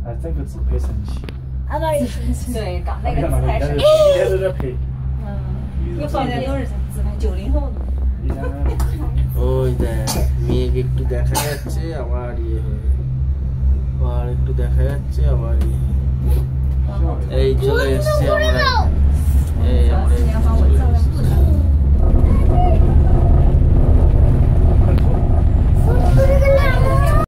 这个字配神奇。 俺那也生气。 对，刚那个字太神奇。 一天都在配。 现在有人自拍90后。 ওই দেখ মেঘ একটু দেখা যাচ্ছে আবার ইয়ে হয়ে আবার একটু দেখা যাচ্ছে আবার